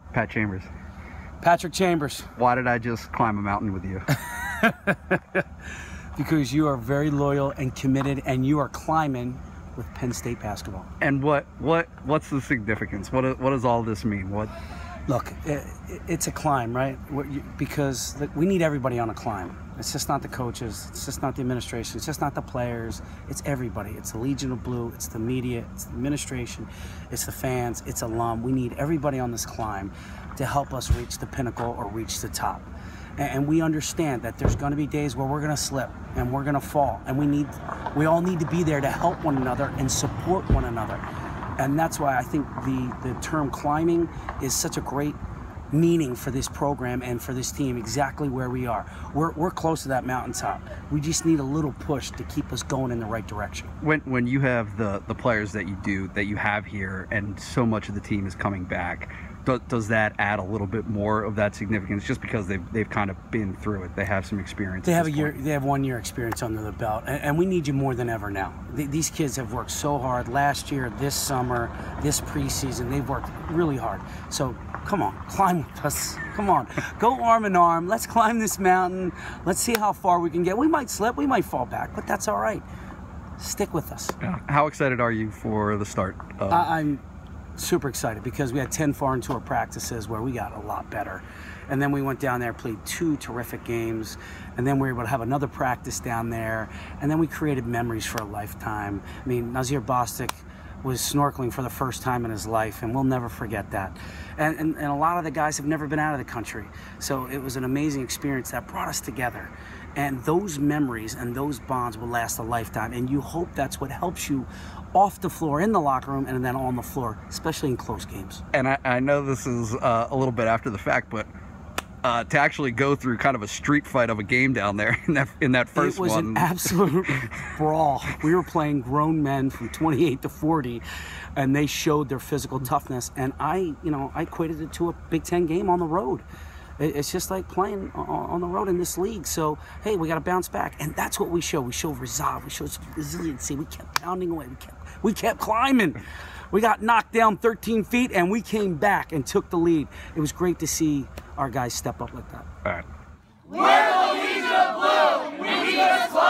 Pat Chambers. Patrick Chambers. Why did I just climb a mountain with you? Because you are very loyal and committed, and you are climbing with Penn State basketball. And what's the significance? What does all this mean? Look, it's a climb, right? Because we need everybody on a climb. It's just not the coaches. It's just not the administration. It's just not the players. It's everybody. It's the Legion of Blue. It's the media. It's the administration. It's the fans. It's alum. We need everybody on this climb to help us reach the pinnacle or reach the top. And we understand that there's going to be days where we're going to slip and we're going to fall. And we all need to be there to help one another and support one another. And that's why I think the term climbing is such a great meaning for this program and for this team, exactly where we are. We're close to that mountaintop. We just need a little push to keep us going in the right direction. When you have the players that you have here, and so much of the team is coming back, does that add a little bit more of that significance, just because they've kind of been through it? They have some experience. They have 1 year experience under the belt, and we need you more than ever now. These kids have worked so hard last year, this summer, this preseason. They've worked really hard. So come on, climb with us. Come on, go arm in arm. Let's climb this mountain. Let's see how far we can get. We might slip, we might fall back, but that's all right. Stick with us. Yeah. How excited are you for the start? I'm super excited, because we had 10 foreign tour practices where we got a lot better, and then we went down there, played 2 terrific games, and then we were able to have another practice down there, and then we created memories for a lifetime. I mean, Nazir Bostic was snorkeling for the first time in his life, and we'll never forget that. And a lot of the guys have never been out of the country, so it was an amazing experience that brought us together. And those memories and those bonds will last a lifetime, and you hope that's what helps you off the floor, in the locker room, and then on the floor, especially in close games. And I know this is a little bit after the fact, but to actually go through kind of a street fight of a game down there in that first one. It was an absolute brawl. We were playing grown men from 28 to 40, and they showed their physical toughness. And I equated it to a Big Ten game on the road. It's just like playing on the road in this league. So, hey, we got to bounce back. And that's what we show. We show resolve. We show some resiliency. We kept pounding away. We kept climbing. We got knocked down 13 feet, and we came back and took the lead. It was great to see our guys step up like that. All right. We're the Legion of Blue. We need a